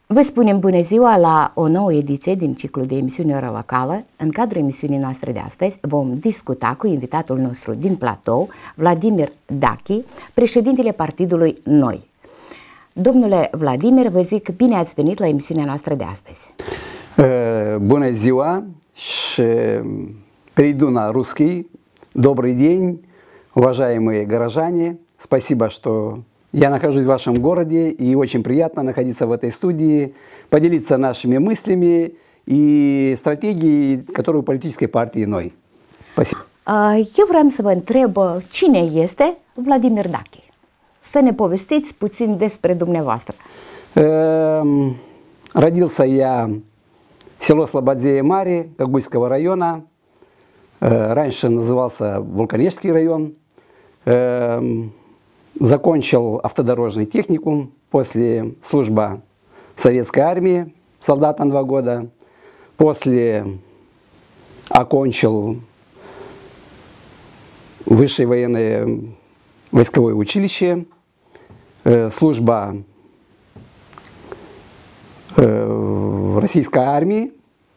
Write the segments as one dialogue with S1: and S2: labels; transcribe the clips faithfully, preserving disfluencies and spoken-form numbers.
S1: Vă spunem bună ziua la o nouă ediție din ciclul de emisiune Ora Locală. În cadrul emisiunii noastre de astăzi vom discuta cu invitatul nostru din platou, Vladimir Dachi, președintele partidului Noi. Domnule Vladimir, vă zic bine ați venit la emisiunea noastră de astăzi.
S2: Bună ziua și перейду на русский. Добрый день, уважаемые горожане. Спасибо, что я нахожусь в вашем городе, и очень приятно находиться в этой студии, поделиться нашими мыслями и стратегией, которую политической партии Ной. Спасибо.
S1: Eu vreau să vă întreb cine este Vladimir Dachi. Să ne povestiți puțin despre dumneavoastră.
S2: Родился я в село Слободзея-Мари Когуйского района. Раньше назывался Вулканический район. Закончил автодорожный техникум, после служба в советской армии, солдат на два года. После окончил высшее военное войсковое училище, служба в российской армии.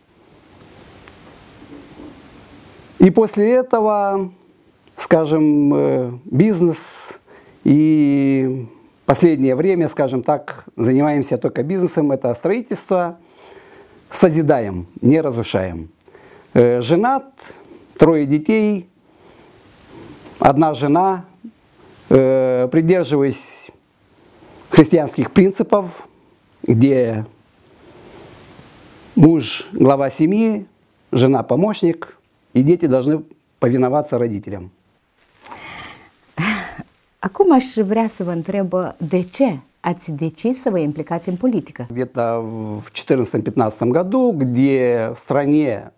S2: И после этого, скажем, бизнес. И последнее время, скажем так, занимаемся только бизнесом, это строительство, созидаем, не разрушаем. Женат, трое детей, одна жена, придерживаюсь христианских принципов, где муж глава семьи, жена помощник, и дети должны повиноваться родителям.
S1: Acum aș vrea să vă întreb de ce ați decis să vă implicați în politică?
S2: Где-то в четырнадцатом-пятнадцатом году, где в стране,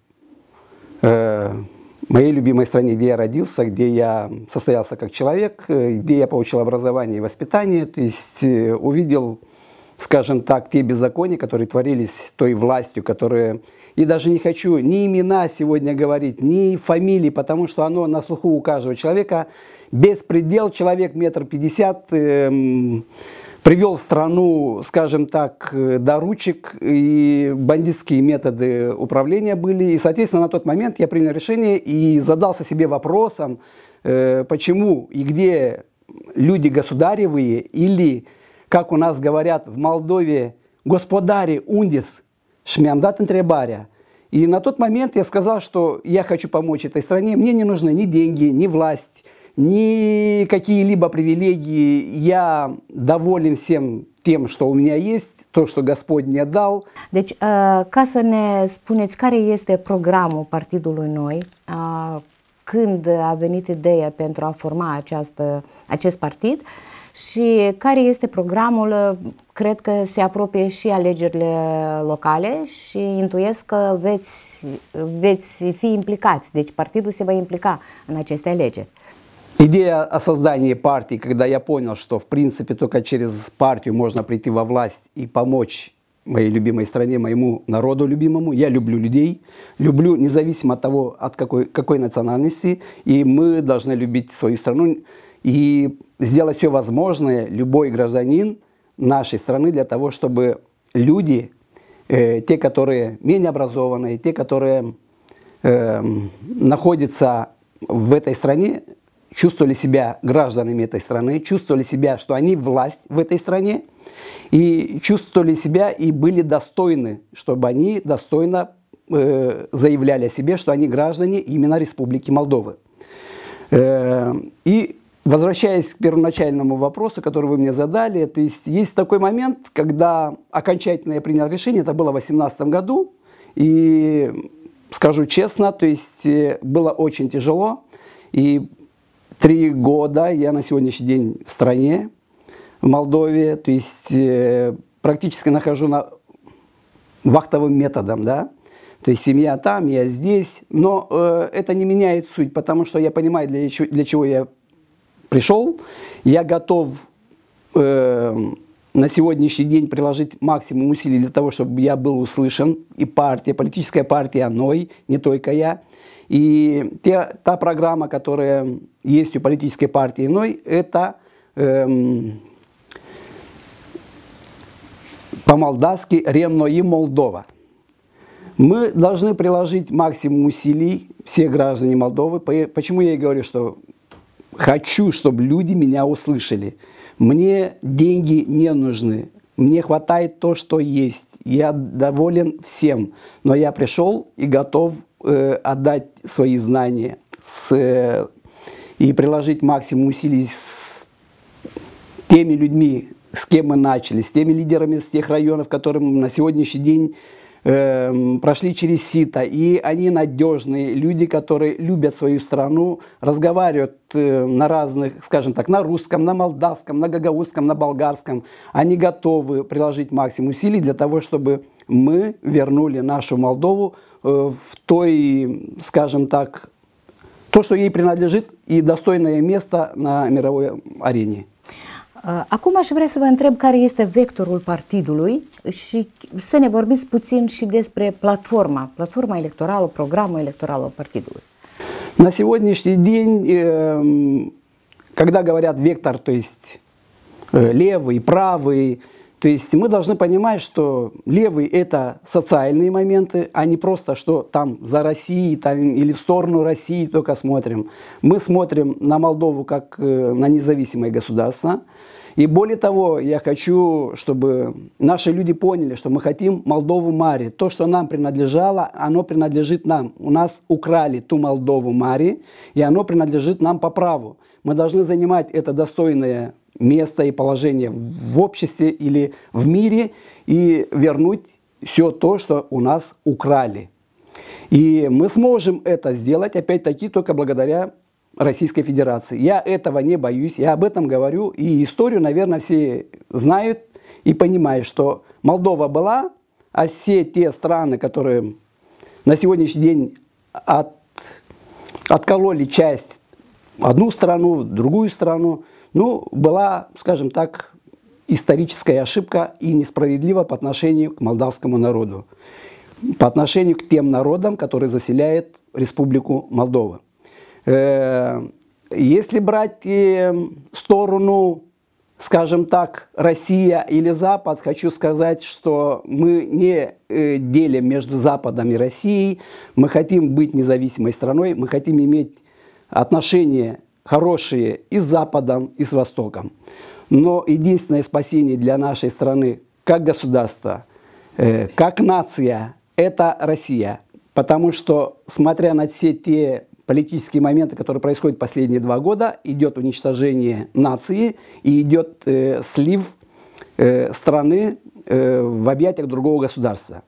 S2: э, моей любимой стране, где я родился, где я состоялся как человек, где я получил образование и воспитание, то есть э, увидел, скажем так, те беззакония, которые творились той властью, которые... И даже не хочу ни имена сегодня говорить, ни фамилии, потому что оно на слуху у каждого человека. Беспредел, человек метр пятьдесят, э, привел страну, скажем так, до ручек, и бандитские методы управления были. И, соответственно, на тот момент я принял решение и задался себе вопросом, э, почему и где люди государевые, или, как у нас говорят в Молдове, господари ундис, шмямдат интребаря. И на тот момент я сказал, что я хочу помочь этой стране, мне не нужны ни деньги, ни власть, ни какие-либо привилегии, я доволен всем тем, что у меня есть, то, что Господь мне дал.
S1: Deci, ca să ne spuneți care este programul Partidului Noi, când a venit ideea pentru a forma această, acest partid și care este programul, cred că se apropie și alegerile locale și intuiesc că veți, veți fi implicați, deci partidul se va implica în aceste alegeri.
S2: Идея о создании партии, когда я понял, что в принципе только через партию можно прийти во власть и помочь моей любимой стране, моему народу любимому. Я люблю людей, люблю независимо от того, от какой, какой национальности, и мы должны любить свою страну и сделать все возможное, любой гражданин нашей страны, для того, чтобы люди, э, те, которые менее образованные, те, которые э, находятся в этой стране, чувствовали себя гражданами этой страны, чувствовали себя, что они власть в этой стране, и чувствовали себя и были достойны, чтобы они достойно э, заявляли о себе, что они граждане именно Республики Молдовы. Э, и возвращаясь к первоначальному вопросу, который вы мне задали, то есть есть такой момент, когда окончательно я принял решение, это было в две тысячи восемнадцатом году, и скажу честно, то есть было очень тяжело, и три года я на сегодняшний день в стране, в Молдове, то есть э, практически нахожу на вахтовым методом, да, то есть семья там, я здесь, но э, это не меняет суть, потому что я понимаю, для, для чего я пришел, я готов э, на сегодняшний день приложить максимум усилий для того, чтобы я был услышан, и партия, политическая партия Ной, не только я. И те, та программа, которая есть у политической партии Ной, это эм, по-молдавски «Ренноим Молдова». Мы должны приложить максимум усилий, все граждане Молдовы. Почему я и говорю, что хочу, чтобы люди меня услышали. Мне деньги не нужны. Мне хватает то, что есть. Я доволен всем. Но я пришел и готов э, отдать свои знания с, э, и приложить максимум усилий с теми людьми, с кем мы начали, с теми лидерами с тех районов, которые на сегодняшний день э, прошли через сито. И они надежные люди, которые любят свою страну, разговаривают э, на разных, скажем так, на русском, на молдавском, на гагаузском, на болгарском. Они готовы приложить максимум усилий для того, чтобы мы вернули нашу Молдову э, в той, скажем так, то, что ей принадлежит, и достойное место на мировой арене.
S1: Acum aș vrea să vă întreb care este vectorul partidului și să ne vorbiți puțin și despre platforma, platforma electorală, programul electoral al partidului.
S2: На сегодняшний день, когда говорят вектор, то есть левый, правый, то есть мы должны понимать, что левый – это социальные моменты, а не просто, что там за Россией там, или в сторону России только смотрим. Мы смотрим на Молдову как на независимое государство. И более того, я хочу, чтобы наши люди поняли, что мы хотим Молдову Мари. То, что нам принадлежало, оно принадлежит нам. У нас украли ту Молдову Мари, и оно принадлежит нам по праву. Мы должны занимать это достойное место и положение в обществе или в мире и вернуть все то, что у нас украли. И мы сможем это сделать, опять-таки, только благодаря Российской Федерации. Я этого не боюсь, я об этом говорю, и историю, наверное, все знают и понимают, что Молдова была, а все те страны, которые на сегодняшний день от, откололи часть, одну страну, другую страну, ну, была, скажем так, историческая ошибка и несправедлива по отношению к молдавскому народу, по отношению к тем народам, которые заселяют Республику Молдова. Если брать сторону, скажем так, Россия или Запад, хочу сказать, что мы не делим между Западом и Россией, мы хотим быть независимой страной, мы хотим иметь отношения хорошие и с Западом, и с Востоком. Но единственное спасение для нашей страны, как государства, как нация, это Россия. Потому что, смотря на все те политические моменты, которые происходят последние два года, идет уничтожение нации и идет э, слив э, страны э, в объятиях другого государства.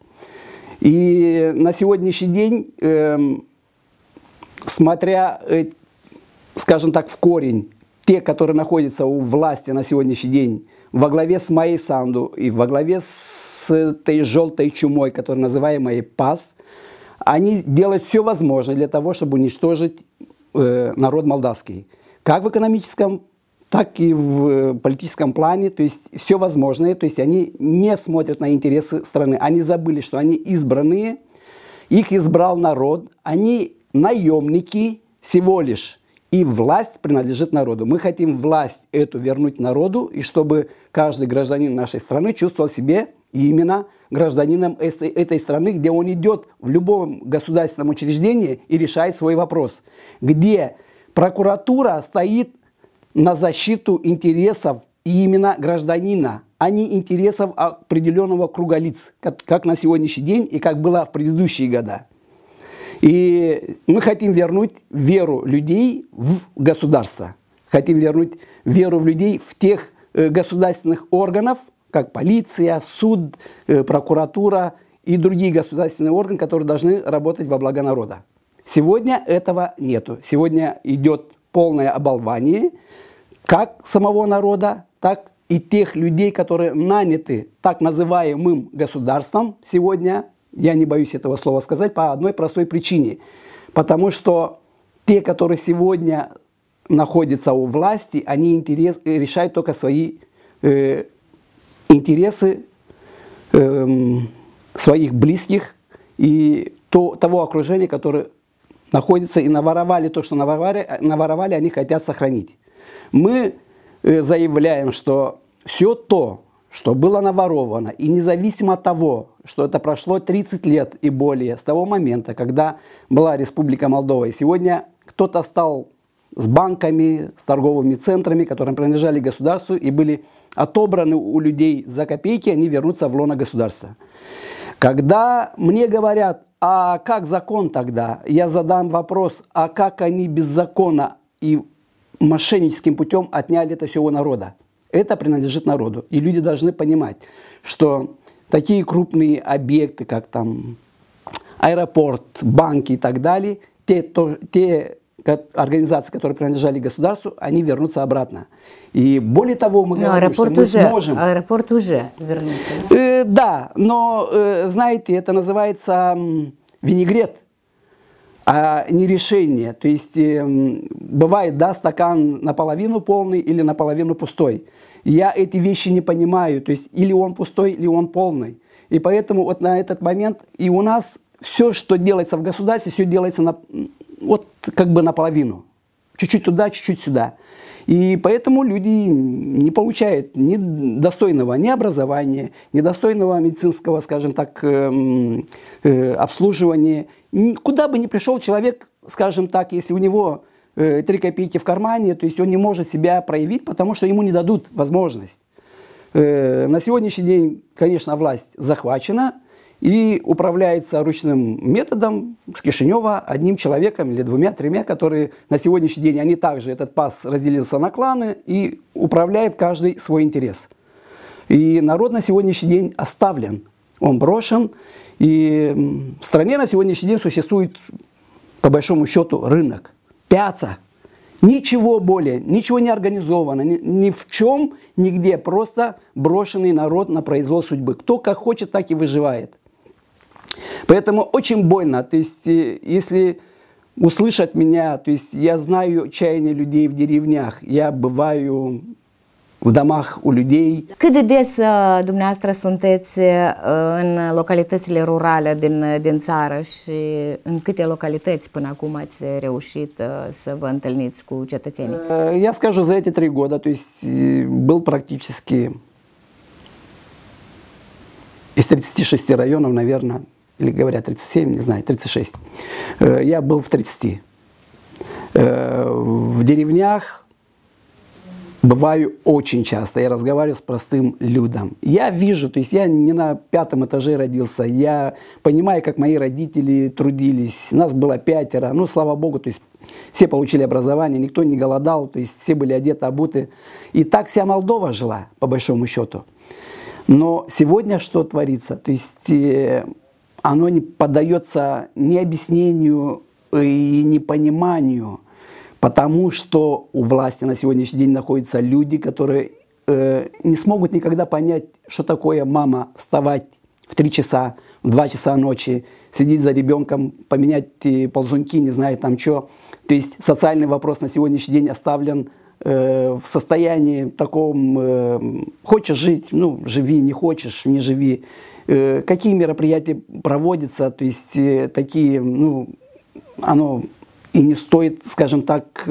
S2: И на сегодняшний день, э, смотря, э, скажем так, в корень, те, которые находятся у власти на сегодняшний день, во главе с Майей Санду и во главе с этой желтой чумой, которая называемая ПАС, они делают все возможное для того, чтобы уничтожить э, народ молдавский. Как в экономическом, так и в э, политическом плане. То есть все возможное. То есть они не смотрят на интересы страны. Они забыли, что они избранные. Их избрал народ. Они наемники всего лишь. И власть принадлежит народу. Мы хотим власть эту вернуть народу. И чтобы каждый гражданин нашей страны чувствовал себя именно гражданином этой страны, где он идет в любом государственном учреждении и решает свой вопрос. Где прокуратура стоит на защиту интересов именно гражданина, а не интересов определенного круга лиц, как, как на сегодняшний день и как было в предыдущие года. И мы хотим вернуть веру людей в государство. Хотим вернуть веру в людей в тех э, государственных органов, как полиция, суд, э, прокуратура и другие государственные органы, которые должны работать во благо народа. Сегодня этого нету. Сегодня идет полное оболвание как самого народа, так и тех людей, которые наняты так называемым государством сегодня. Я не боюсь этого слова сказать по одной простой причине. Потому что те, которые сегодня находятся у власти, они интерес, решают только свои э, интересы э, своих близких и то, того окружения, которое находится и наворовали то, что наворовали, наворовали, они хотят сохранить. Мы э, заявляем, что все то, что было наворовано, и независимо от того, что это прошло тридцать лет и более с того момента, когда была Республика Молдова, и сегодня кто-то стал с банками, с торговыми центрами, которые принадлежали государству и были отобраны у людей за копейки, они вернутся в лоно государства. Когда мне говорят, а как закон тогда, я задам вопрос, а как они беззаконно и мошенническим путем отняли это все у народа. Это принадлежит народу. И люди должны понимать, что такие крупные объекты, как там аэропорт, банки и так далее, те, то, те организации, которые принадлежали государству, они вернутся обратно. И более того, мы но говорим, что мы
S1: уже,
S2: сможем...
S1: Аэропорт уже вернулся. Да,
S2: э, да но, э, знаете, это называется э, винегрет, а не решение. То есть э, бывает, да, стакан наполовину полный или наполовину пустой. Я эти вещи не понимаю. То есть или он пустой, или он полный. И поэтому вот на этот момент и у нас все, что делается в государстве, все делается на, вот как бы наполовину. Чуть-чуть туда, чуть-чуть сюда. И поэтому люди не получают ни достойного ни образования, ни достойного медицинского, скажем так, э, э, обслуживания. Куда бы ни пришел человек, скажем так, если у него э, три копейки в кармане, то есть он не может себя проявить, потому что ему не дадут возможность. Э, на сегодняшний день, конечно, власть захвачена и управляется ручным методом с Кишинева одним человеком или двумя-тремя, которые на сегодняшний день, они также, этот пас разделился на кланы и управляет каждый свой интерес. И народ на сегодняшний день оставлен, он брошен, и в стране на сегодняшний день существует, по большому счету, рынок, пяца. Ничего более, ничего не организовано, ни, ни в чем, нигде, просто брошенный народ на произвол судьбы. Кто как хочет, так и выживает. Поэтому очень больно, то есть если услышат меня, то есть я знаю чаяние людей в деревнях, я bываю в домах у людей.
S1: Cât de des dumneavoastră sunteți în localitățile rurale din, din țară și în câte localități până acum ați reușit să vă întâlniți cu cetățenii?
S2: Я скажу, за эти три года, то есть был практически из тридцати шести районов, наверное, или говорят тридцать семь, не знаю, тридцать шесть. Я был в тридцати. В деревнях бываю очень часто, я разговариваю с простым людом. Я вижу, то есть я не на пятом этаже родился, я понимаю, как мои родители трудились. Нас было пятеро, ну, слава богу, то есть все получили образование, никто не голодал, то есть все были одеты, обуты. И так вся Молдова жила, по большому счету. Но сегодня что творится? То есть э, оно не поддается ни объяснению и ни пониманию, потому что у власти на сегодняшний день находятся люди, которые э, не смогут никогда понять, что такое мама вставать в три часа, в два часа ночи, сидеть за ребенком, поменять э, ползунки, не знаю там что. То есть социальный вопрос на сегодняшний день оставлен в состоянии таком, э, хочешь жить, ну, живи, не хочешь, не живи. Э, какие мероприятия проводятся, то есть э, такие, ну, оно и не стоит, скажем так,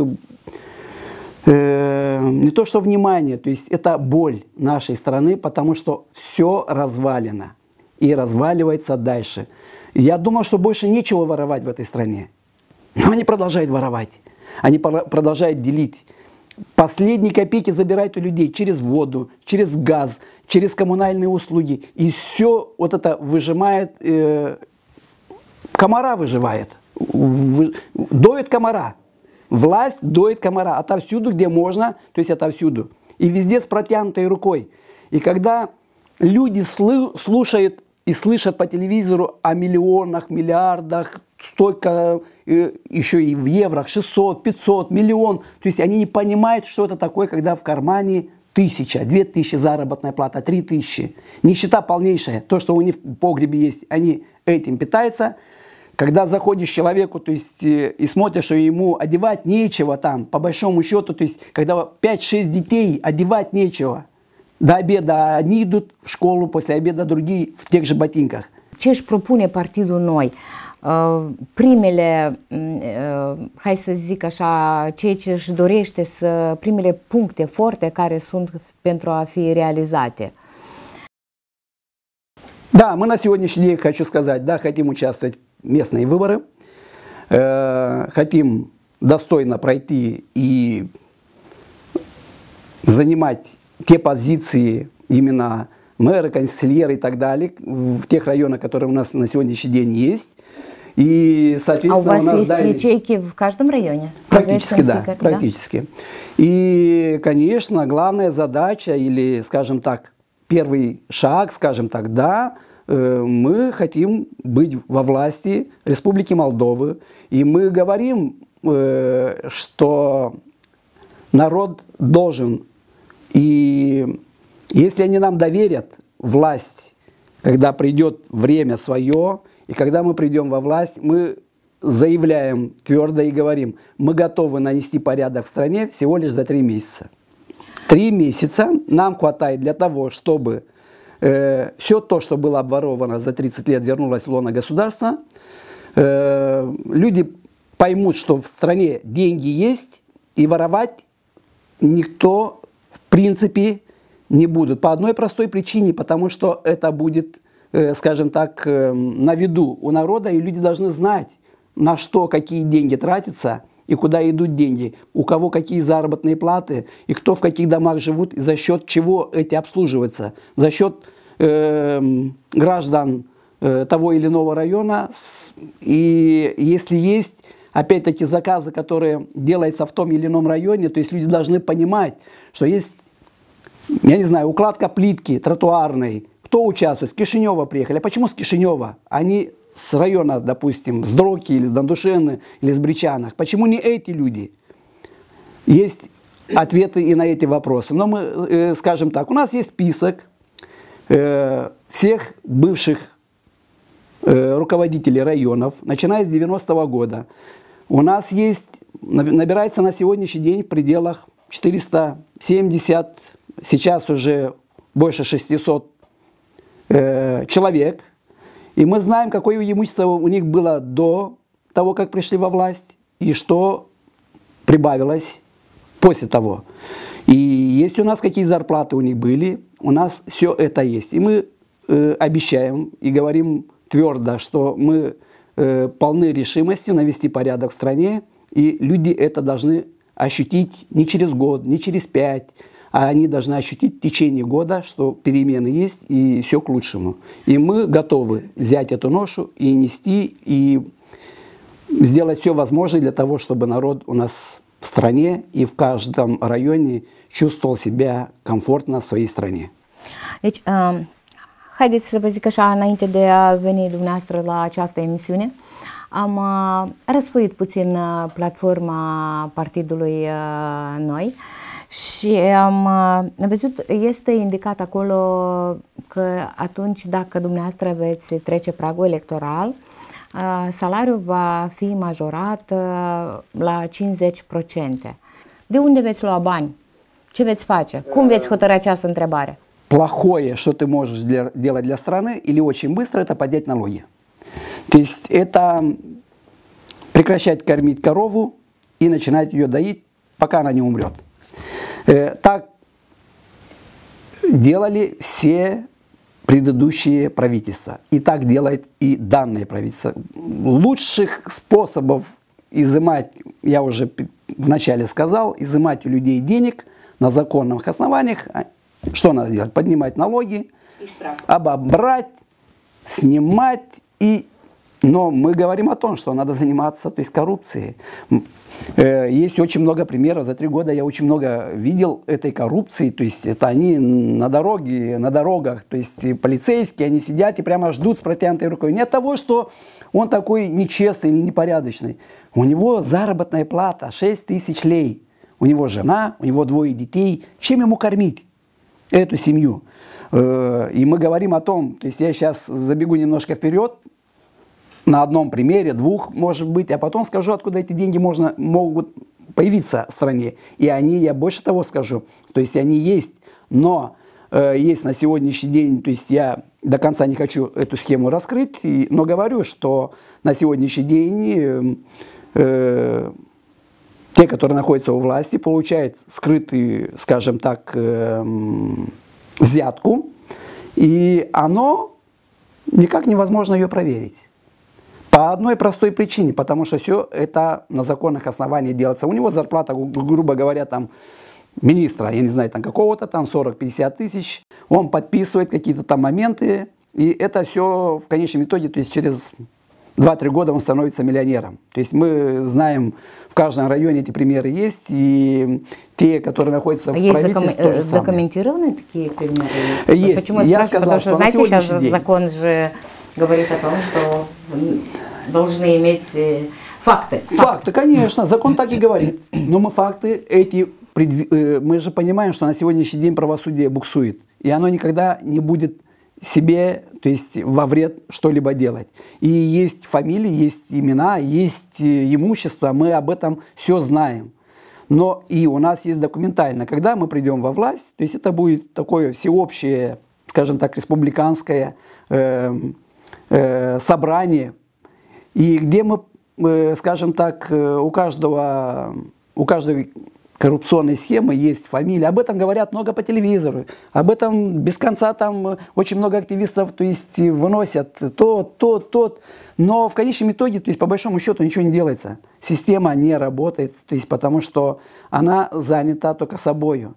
S2: э, не то что внимание, то есть это боль нашей страны, потому что все развалено и разваливается дальше. Я думал, что больше нечего воровать в этой стране, но они продолжают воровать, они продолжают делить. Последние копейки забирают у людей через воду, через газ, через коммунальные услуги. И все вот это выжимает, э, комара выживает, вы, доит комара. Власть доит комара отовсюду, где можно, то есть отовсюду. И везде с протянутой рукой. И когда люди слы, слушают и слышат по телевизору о миллионах, миллиардах, столько, э, еще и в евро, шестьсот, пятьсот, миллион. То есть они не понимают, что это такое, когда в кармане тысяча, две тысячи заработная плата, три тысячи. Нищета полнейшая. То, что у них в погребе есть, они этим питаются. Когда заходишь к человеку, то есть, э, и смотришь, что ему одевать нечего там, по большому счету, то есть, когда пять-шесть детей, одевать нечего. До обеда одни идут в школу, после обеда другие в тех же ботинках.
S1: Ce își propune Partidul Noi? Primele, hai să zic așa, ceea ce își dorește să, primele puncte forte care sunt pentru a fi realizate.
S2: Да, мы на сегодняшний день, хочу сказать, да, хотим участвовать в местные выборы, э, хотим достойно пройти и занимать те позиции именно мэра, канцлера и так далее в тех районах, которые у нас на сегодняшний день есть. И, соответственно,
S1: а у вас
S2: у нас
S1: есть
S2: дали...
S1: ячейки в каждом районе?
S2: Практически, да,
S1: фикер,
S2: практически.
S1: Да?
S2: И, конечно, главная задача, или, скажем так, первый шаг, скажем так, да, мы хотим быть во власти Республики Молдовы, и мы говорим, что народ должен, и если они нам доверят власть, когда придет время свое, и когда мы придем во власть, мы заявляем твердо и говорим, мы готовы нанести порядок в стране всего лишь за три месяца. Три месяца нам хватает для того, чтобы э, все то, что было обворовано за тридцать лет, вернулось в лоно государства. Э, люди поймут, что в стране деньги есть, и воровать никто в принципе не будет. По одной простой причине, потому что это будет, э, скажем так, э, на виду у народа, и люди должны знать, на что какие деньги тратятся и куда идут деньги, у кого какие заработные платы, и кто в каких домах живут, и за счет чего эти обслуживаются. За счет э, граждан э, того или иного района. И если есть, опять-таки, заказы, которые делаются в том или ином районе, то есть люди должны понимать, что есть, я не знаю, укладка плитки тротуарной. Кто участвует? С Кишинева приехали. А почему с Кишинева? Они с района, допустим, с Дроки или с Дондушены или с Бричанах. Почему не эти люди? Есть ответы и на эти вопросы. Но мы, э, скажем так, у нас есть список э, всех бывших э, руководителей районов, начиная с девяностого года. У нас есть, набирается на сегодняшний день в пределах четыреста семьдесят, сейчас уже больше шестисот э, человек. И мы знаем, какое имущество у них было до того, как пришли во власть, и что прибавилось после того. И есть у нас какие зарплаты у них были, у нас все это есть. И мы э, обещаем и говорим твердо, что мы э, полны решимости навести порядок в стране, и люди это должны ощутить не через год, не через пять, а они должны ощутить в течение года, что перемены есть и все к лучшему. И мы готовы взять эту ношу и нести, и сделать все возможное для того, чтобы народ у нас в стране и в каждом raione чувствовал себя комфортно в своей стране.
S1: Deci, uh, haideți să vă zic așa, înainte de a veni dumneavoastră la această emisiune, am uh, răsfoit puțin uh, platforma partidului uh, Noi. Și am văzut, este indicat acolo că atunci dacă dumneavoastră veți trece pragul electoral, salariul va fi majorat la cincizeci la sută. De unde veți lua bani? Ce veți face? Cum veți hotărâi această întrebare?
S2: Плохое, что ты можешь для, делать для страны, или очень быстро, это поднять налоги. То есть это прекращать кормить корову и начинать ее доить, пока она не умрет. Так делали все предыдущие правительства. И так делает и данное правительство. Лучших способов изымать, я уже вначале сказал, изымать у людей денег на законных основаниях. Что надо делать? Поднимать налоги, обобрать, снимать. И... Но мы говорим о том, что надо заниматься, то есть, коррупцией. Есть очень много примеров. За три года я очень много видел этой коррупции. То есть это они на дороге, на дорогах, то есть полицейские, они сидят и прямо ждут с протянутой рукой. Не от того, что он такой нечестный или непорядочный. У него заработная плата шесть тысяч лей. У него жена, у него двое детей. Чем ему кормить эту семью? И мы говорим о том, то есть я сейчас забегу немножко вперед, на одном примере, двух, может быть, а потом скажу, откуда эти деньги можно, могут появиться в стране. И они, я больше того скажу, то есть они есть, но э, есть на сегодняшний день, то есть я до конца не хочу эту схему раскрыть, и, но говорю, что на сегодняшний день э, э, те, которые находятся у власти, получают скрытую, скажем так, э, взятку, и оно никак невозможно ее проверить. По одной простой причине, потому что все это на законных основаниях делается. У него зарплата, грубо говоря, там министра, я не знаю, там какого-то, там сорок-пятьдесят тысяч, он подписывает какие-то там моменты, и это все в конечном итоге, то есть через два-три года он становится миллионером. То есть мы знаем, в каждом районе эти примеры есть, и те, которые находятся
S1: а
S2: в
S1: есть
S2: правительстве,
S1: заком...
S2: тоже самое.
S1: Документированные такие примеры
S2: есть? Есть.
S1: Почему я,
S2: я
S1: спрашиваю?
S2: сказал,
S1: Потому что,
S2: что
S1: знаете, сейчас
S2: день...
S1: закон же говорит о том, что должны иметь факты.
S2: Факты, факты конечно, закон так и говорит. Но мы факты эти, мы же понимаем, что на сегодняшний день правосудие буксует, и оно никогда не будет себе, то есть во вред что-либо делать. И есть фамилии, есть имена, есть имущество, мы об этом все знаем. Но и у нас есть документально, когда мы придем во власть, то есть это будет такое всеобщее, скажем так, республиканское э, э, собрание, и где мы, э, скажем так, у каждого, у каждой коррупционной схемы есть фамилия. Об этом говорят много по телевизору. Об этом без конца там очень много активистов, то есть, выносят тот, тот, тот. Но в конечном итоге, то есть, по большому счету, ничего не делается. Система не работает, то есть, потому что она занята только собою.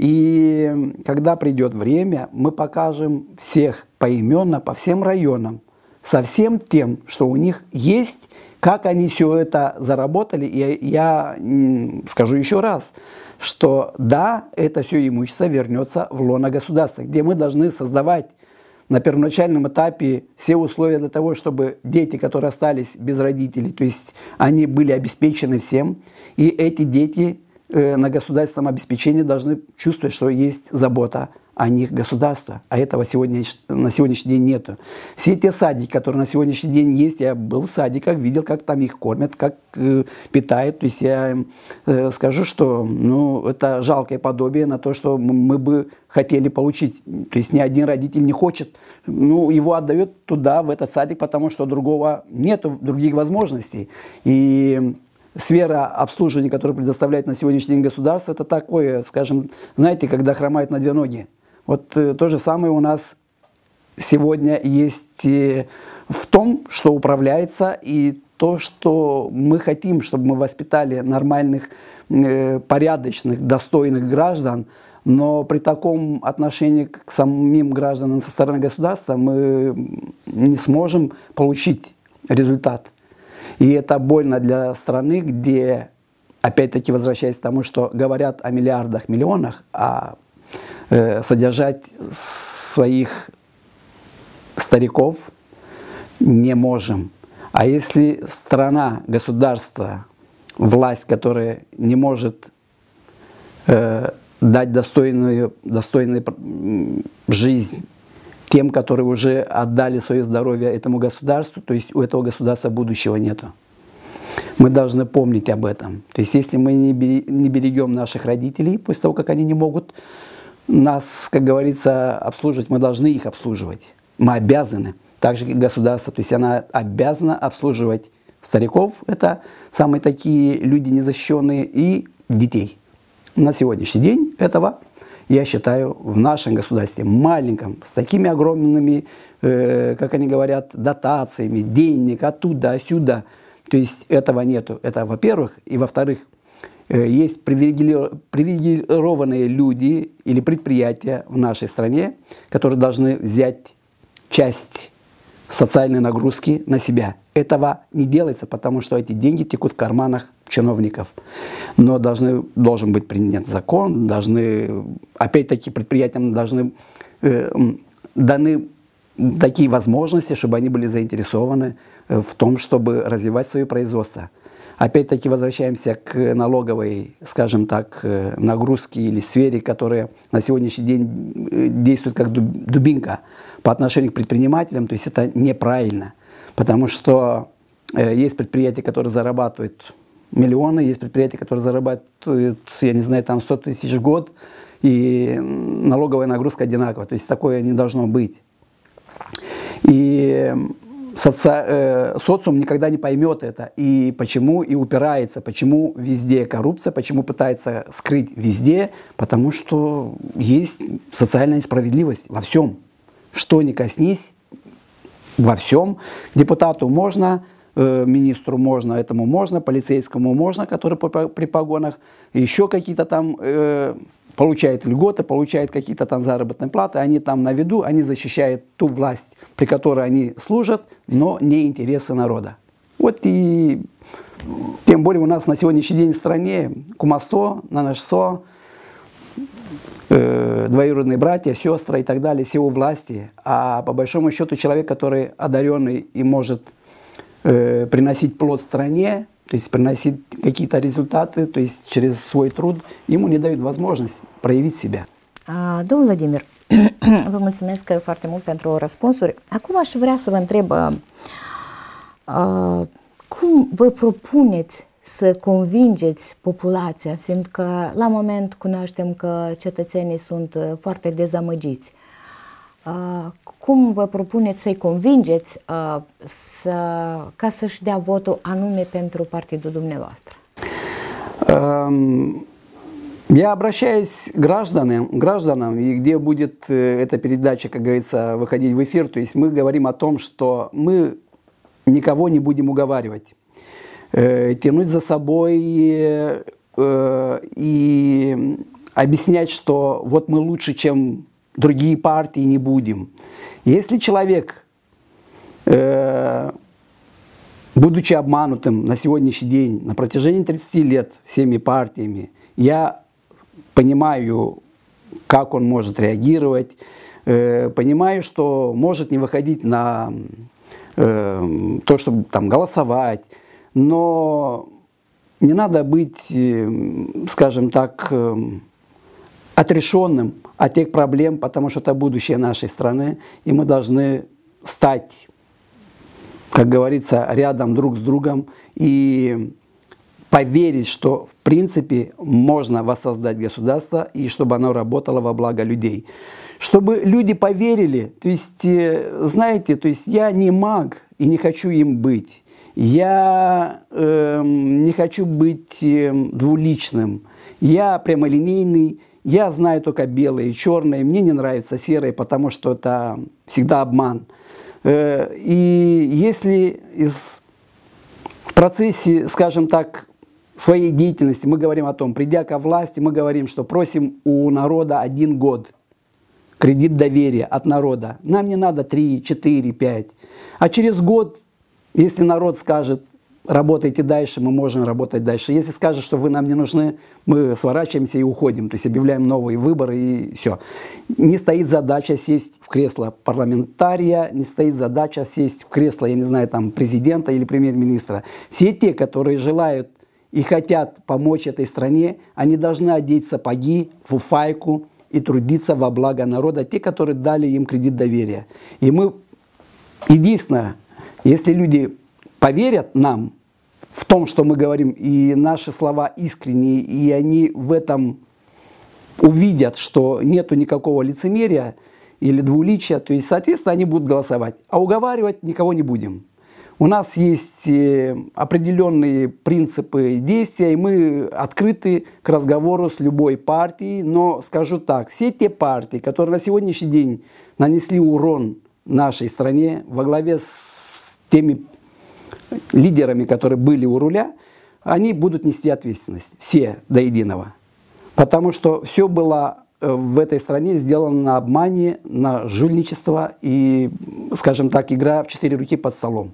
S2: И когда придет время, мы покажем всех поименно по всем районам, со всем тем, что у них есть, как они все это заработали. И я скажу еще раз, что да, это все имущество вернется в лоно государства, где мы должны создавать на первоначальном этапе все условия для того, чтобы дети, которые остались без родителей, то есть они были обеспечены всем, и эти дети э, на государственном обеспечении должны чувствовать, что есть забота о них государства, а этого сегодня, на сегодняшний день нету. Все те садики, которые на сегодняшний день есть, я был в садиках, видел, как там их кормят, как э, питают. То есть я э, скажу, что ну, это жалкое подобие на то, что мы бы хотели получить. То есть ни один родитель не хочет, ну, его отдает туда, в этот садик, потому что другого нету, других возможностей. И сфера обслуживания, которую предоставляет на сегодняшний день государство, это такое, скажем, знаете, когда хромает на две ноги. Вот э, то же самое у нас сегодня есть э, в том, что управляется, и то, что мы хотим, чтобы мы воспитали нормальных, э, порядочных, достойных граждан, но при таком отношении к самим гражданам со стороны государства мы не сможем получить результат. И это больно для страны, где, опять-таки возвращаясь к тому, что говорят о миллиардах, миллионах, а э, содержать своих стариков не можем. А если страна, государство, власть, которая не может э, дать достойную, достойную жизнь тем, которые уже отдали свое здоровье этому государству, то есть у этого государства будущего нету. Мы должны помнить об этом. То есть если мы не берегем наших родителей, после того, как они не могут нас, как говорится, обслуживать, мы должны их обслуживать. Мы обязаны. Так же, как государство, то есть она обязана обслуживать стариков, это самые такие люди незащищенные, и детей. На сегодняшний день этого, я считаю, в нашем государстве, маленьком, с такими огромными, э, как они говорят, дотациями, денег оттуда, сюда, то есть этого нету. Это, во-первых. И, во-вторых, э, есть привилегированные люди или предприятия в нашей стране, которые должны взять часть социальной нагрузки на себя. Этого не делается, потому что эти деньги текут в карманах чиновников. Но должны, должен быть принят закон, должны, опять-таки, предприятиям должны э, даны такие возможности, чтобы они были заинтересованы в том, чтобы развивать свое производство. Опять-таки возвращаемся к налоговой, скажем так, нагрузке или сфере, которая на сегодняшний день действует как дубинка по отношению к предпринимателям. То есть это неправильно, потому что есть предприятия, которые зарабатывают миллионы, есть предприятия, которые зарабатывают, я не знаю, там сто тысяч в год, и налоговая нагрузка одинаковая. То есть такое не должно быть. И соци... э, социум никогда не поймет это. И почему и упирается, почему везде коррупция, почему пытается скрыть везде, потому что есть социальная несправедливость во всем. Что ни коснись, во всем. Депутату можно, э, министру можно, этому можно, полицейскому можно, который при погонах, еще какие-то там э, получают льготы, получают какие-то там заработные платы, они там на виду, они защищают ту власть, при которой они служат, но не интересы народа. Вот и тем более у нас на сегодняшний день в стране кумовство, наношство, э, двоюродные братья, сестры и так далее, все у власти. А по большому счету человек, который одаренный и может э, приносить плод стране, то есть приносить какие-то rezultate, то есть через свой tруд, ему не dают возможность проявить себя.
S1: Domnul Vladimir, vă mulțumesc foarte mult pentru răspunsuri. Acum aș vrea să vă întreb uh, cum vă propuneți să convingeți populația, fiindcă la moment cunoaștem că cetățenii sunt foarte dezamăgiți. Uh, cum vă propuneți să-i convingeți uh, să, ca să-și dea votul anume pentru partidul dumneavoastră?
S2: Um... Я обращаюсь к гражданам, гражданам, и где будет эта передача, как говорится, выходить в эфир, то есть мы говорим о том, что мы никого не будем уговаривать, э, тянуть за собой э, и объяснять, что вот мы лучше, чем другие партии, не будем. Если человек, э, будучи обманутым на сегодняшний день, на протяжении тридцати лет всеми партиями, я понимаю, как он может реагировать, э, понимаю, что может не выходить на э, то, чтобы там голосовать, но не надо быть, э, скажем так, э, отрешенным от тех проблем, потому что это будущее нашей страны, и мы должны стать, как говорится, рядом друг с другом и поверить, что в принципе можно воссоздать государство и чтобы оно работало во благо людей. Чтобы люди поверили, то есть, знаете, то есть я не маг и не хочу им быть. Я э, не хочу быть э, двуличным. Я прямолинейный, я знаю только белое и черное. Мне не нравится серое, потому что это всегда обман. Э, и если из, в процессе, скажем так, своей деятельности мы говорим о том, придя ко власти, мы говорим, что просим у народа один год кредит доверия от народа. Нам не надо три, четыре, пять. А через год, если народ скажет, работайте дальше, мы можем работать дальше. Если скажет, что вы нам не нужны, мы сворачиваемся и уходим. То есть объявляем новые выборы и все. Не стоит задача сесть в кресло парламентария, не стоит задача сесть в кресло, я не знаю, там, президента или премьер-министра. Все те, которые желают и хотят помочь этой стране, они должны одеть сапоги, фуфайку и трудиться во благо народа, те, которые дали им кредит доверия. И мы, единственное, если люди поверят нам в том, что мы говорим, и наши слова искренние, и они в этом увидят, что нету никакого лицемерия или двуличия, то есть, соответственно, они будут голосовать. А уговаривать никого не будем. У нас есть определенные принципы действия, и мы открыты к разговору с любой партией. Но скажу так, все те партии, которые на сегодняшний день нанесли урон нашей стране во главе с теми лидерами, которые были у руля, они будут нести ответственность, все до единого. Потому что все было в этой стране сделано на обмане, на жульничество и, скажем так, игра в четыре руки под столом.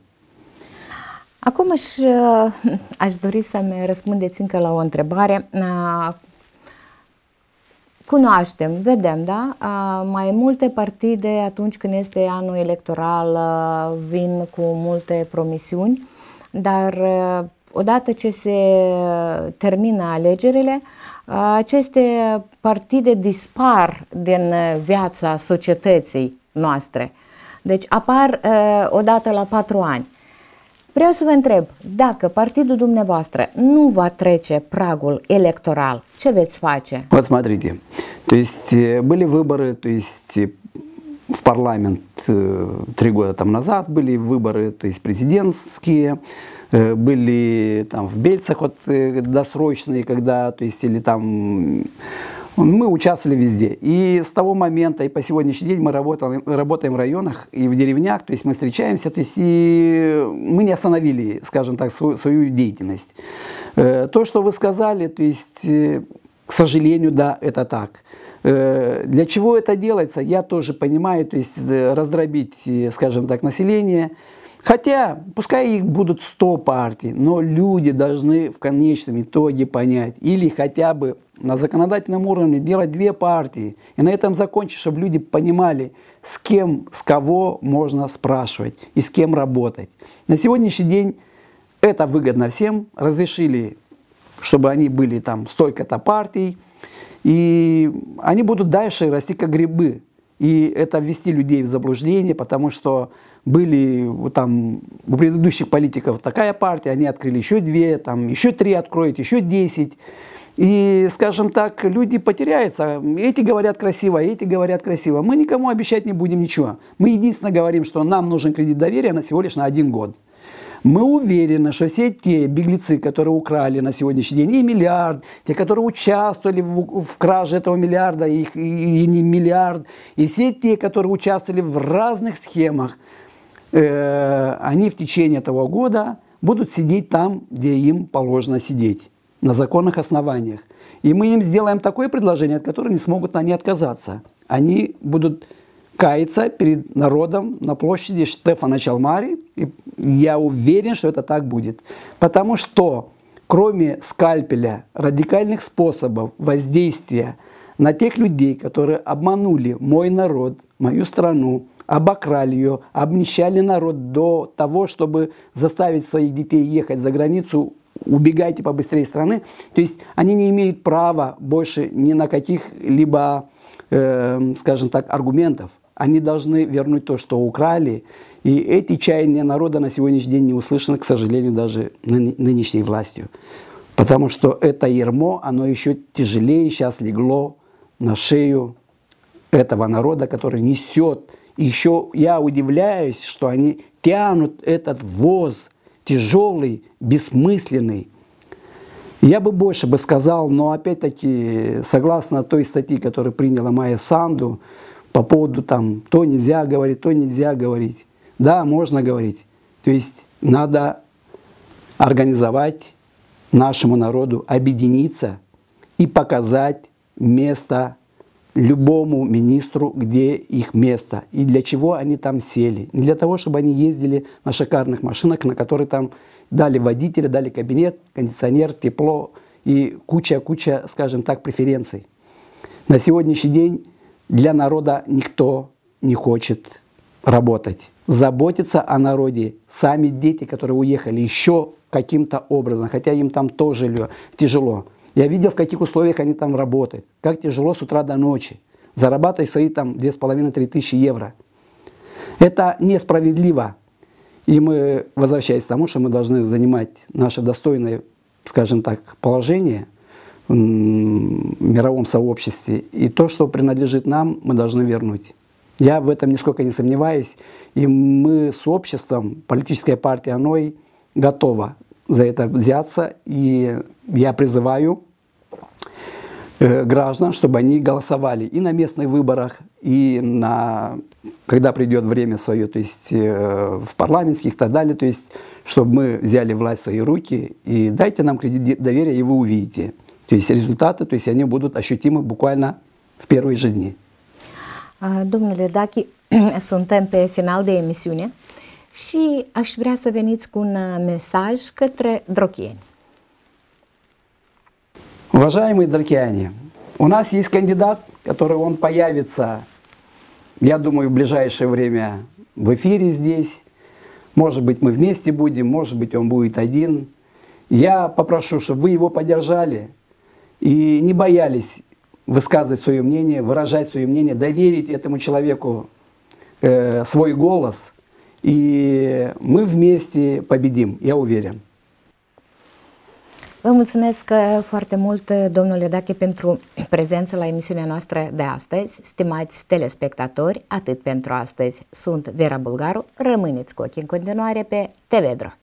S1: Acum aș, aș dori să-mi răspundeți încă la o întrebare. Cunoaștem, vedem, da? Mai multe partide atunci când este anul electoral vin cu multe promisiuni, dar odată ce se termină alegerile, aceste partide dispar din viața societății noastre. Deci apar odată la patru ani. Vreau să vă întreb, dacă partidul dumneavoastră nu va trece pragul electoral, ce veți face?
S2: Вот смотрите, то есть были выборы, то есть в парламент три года там назад были выборы, то есть президентские, были там в Бельцах вот досрочные, когда, то есть или там Мы участвовали везде. И с того момента, и по сегодняшний день мы работаем, работаем в районах и в деревнях, то есть мы встречаемся, то есть и мы не остановили, скажем так, свою, свою деятельность. То, что вы сказали, то есть, к сожалению, да, это так. Для чего это делается, я тоже понимаю, то есть раздробить, скажем так, население. Хотя, пускай их будут сто партий, но люди должны в конечном итоге понять, или хотя бы на законодательном уровне делать две партии, и на этом закончить, чтобы люди понимали, с кем, с кого можно спрашивать и с кем работать. На сегодняшний день это выгодно всем, разрешили, чтобы они были там столько-то партий, и они будут дальше расти как грибы. И это ввести людей в заблуждение, потому что были там у предыдущих политиков такая партия, они открыли еще две, там еще три откроют, еще десять. И, скажем так, люди потеряются. Эти говорят красиво, эти говорят красиво. Мы никому обещать не будем ничего. Мы единственно говорим, что нам нужен кредит доверия на всего лишь на один год. Мы уверены, что все те беглецы, которые украли на сегодняшний день и миллиард, те, которые участвовали в, в краже этого миллиарда, и, и, и не миллиард, и все те, которые участвовали в разных схемах, э, они в течение этого года будут сидеть там, где им положено сидеть, на законных основаниях. И мы им сделаем такое предложение, от которого не смогут они отказаться. Они будут каяться перед народом на площади Штефана Чалмари. И я уверен, что это так будет. Потому что кроме скальпеля, радикальных способов воздействия на тех людей, которые обманули мой народ, мою страну, обокрали ее, обнищали народ до того, чтобы заставить своих детей ехать за границу, убегайте побыстрее из страны. То есть они не имеют права больше ни на каких-либо, э, скажем так, аргументов. Они должны вернуть то, что украли. И эти чаяния народа на сегодняшний день не услышаны, к сожалению, даже нынешней властью. Потому что это ярмо, оно еще тяжелее сейчас легло на шею этого народа, который несет. Еще я удивляюсь, что они тянут этот воз тяжелый, бессмысленный. Я бы больше бы сказал, но опять-таки, согласно той статье, которую приняла Майя Санду, по поводу там, то нельзя говорить, то нельзя говорить. Да, можно говорить. То есть надо организовать нашему народу, объединиться и показать место любому министру, где их место. И для чего они там сели. Не для того, чтобы они ездили на шикарных машинах, на которые там дали водителя, дали кабинет, кондиционер, тепло и куча-куча, скажем так, преференций. На сегодняшний день для народа никто не хочет работать. Заботиться о народе сами дети, которые уехали еще каким-то образом, хотя им там тоже тяжело. Я видел, в каких условиях они там работают, как тяжело с утра до ночи, зарабатывать свои там две с половиной-три тысячи евро. Это несправедливо. И мы, возвращаясь к тому, что мы должны занимать наше достойное, скажем так, положение в мировом сообществе, и то, что принадлежит нам, мы должны вернуть. Я в этом нисколько не сомневаюсь, и мы с обществом, политическая партия «Аной» готова за это взяться, и я призываю э, граждан, чтобы они голосовали и на местных выборах, и на, когда придет время свое, то есть э, в парламентских и так далее, то есть чтобы мы взяли власть в свои руки, и дайте нам кредит доверия, и вы увидите. То есть rezultate, то есть они будут ощутимы буквально в первые же dni.
S1: Domnule Dachi, suntem pe final de emisiune și aș vrea să veniți cu un mesaj către drochieni.
S2: Уважаемые дрокиане, у нас есть кандидат, который он появится, я думаю, в ближайшее время в эфире здесь. Может быть, мы вместе будем, может быть, он будет один. Я попрошу, чтобы вы его поддержали и не боялись высказывать свое мнение, выражать свое мнение, доверить этому человеку э, свой голос, и мы вместе победим, я уверен.
S1: Vă mulțumesc foarte mult, domnule Dachi, pentru prezența la emisiunea noastră de astăzi. Stimați telespectatori, atât pentru astăzi. Sunt Vera Bulgaru. Rămâneți cu ochii în continuare pe T V Droch.